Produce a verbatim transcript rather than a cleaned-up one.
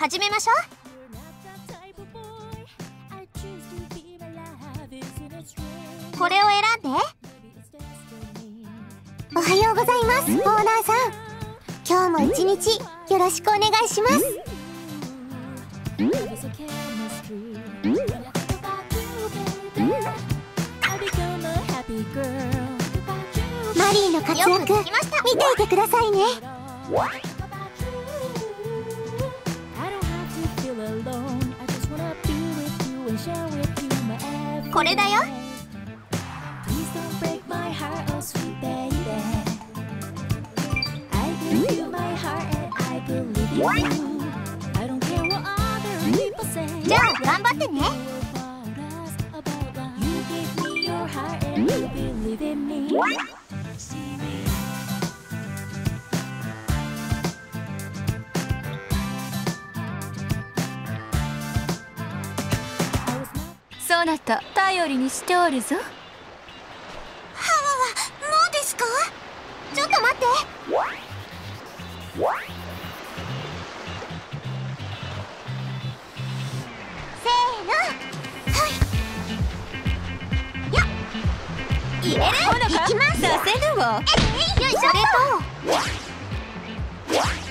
始めましょう。これを選んで。 おはようございます、オーナーさん。今日も一日よろしくお願いします。マリーの活躍見ていてくださいね。 これだよ。じゃあ頑張ってね。 そなた頼りにしておるぞ。 はわわ、もうですか？ちょっと待って。せーの、はいよっ、入れる。 ほらいきます。 させるわ。 えい、よいしょ。 それと